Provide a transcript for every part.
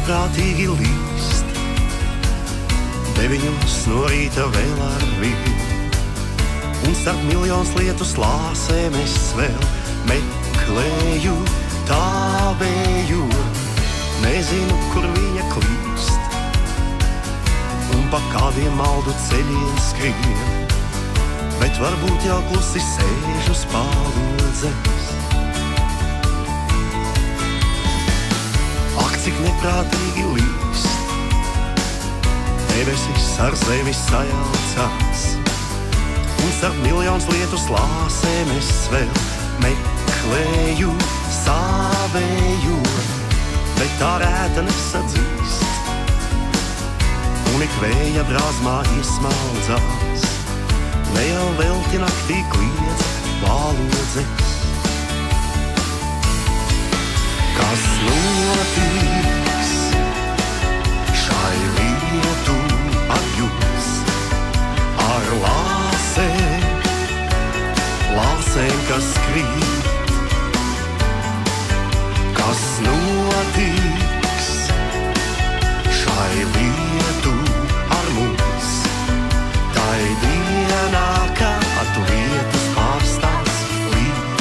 neprātīgi līst, 9 no rīta vēl ar vienu, un starp miljonus lietu slāsēm es vēl meklēju tāvēju, nezinu, kur viņa klīst, un pa kādiem maldu ceļiem skrien, bet varbūt jau klusi sēž uz palodzes. Ak, cik neprātīgi līst, debesis ar zemi sajaucās, un starp miljonus lietu slāsēm es vēl meklēju savēju, bet tā rēta nesadzīst, un ik vēja brāzmā iesmaldzās, ne jau velti naktī kliedz palodzes. Kas notiks šai lietu apjūs ar lāsēm, kas krīt? Kas notiks šai lietu ar mums, tai dienā, kad lietas pārstās līt?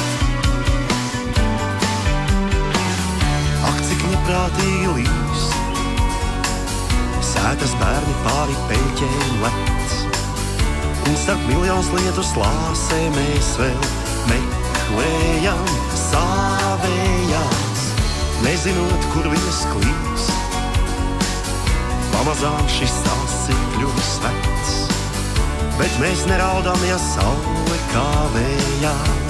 Ak, cik neprātīgi līst, sētas bērni pāri peļķēm lec, un starp miljonus lietu slāsēm mēs vēl meklējam savējās, nezinot, kur viņas klīst. Pamazām šis stāsts ir kļuvis vecs, bet mēs neraudām, ja saule kavējās.